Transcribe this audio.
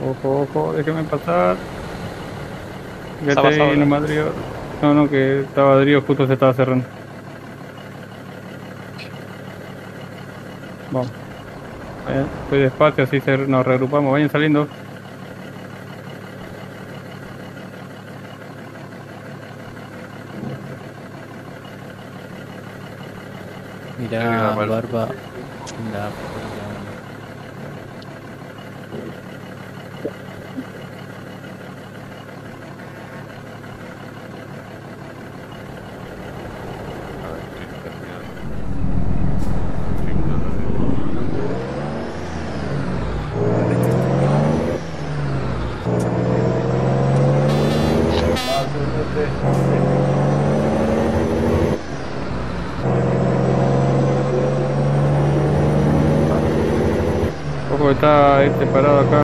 Ojo, ojo, déjeme pasar. Se ha Fíjate pasado, ahí ¿verdad? nomás, Drío. No, no, que estaba Drío, justo se estaba cerrando. Vamos, estoy despacio, así nos reagrupamos. Vayan saliendo. Hay una Mira, mal. Barba, la polla. A ver, estoy terminando. Terminando de terminar. Este es tu guión. Ah, súbete. Ojo, está este parado acá.